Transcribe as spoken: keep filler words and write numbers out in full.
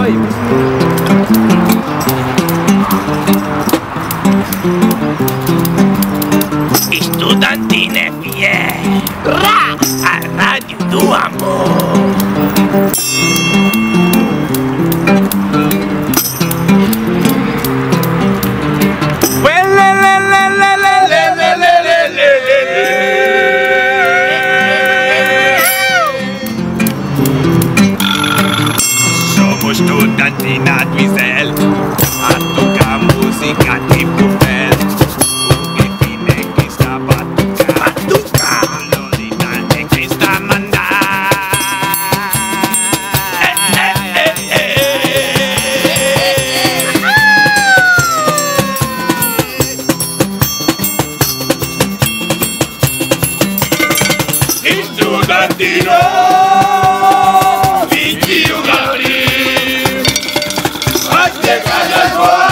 Oi. Estudantina F M, Rá, a rádio do amor. Somos Estudantina do Isel, a tocar música tipo fel. O que fine que está batucar, batucar. Lolita é que está a mandar. Eh, eh, eh, eh. Estudantino, vinte e um de abril, vai chegar as voz.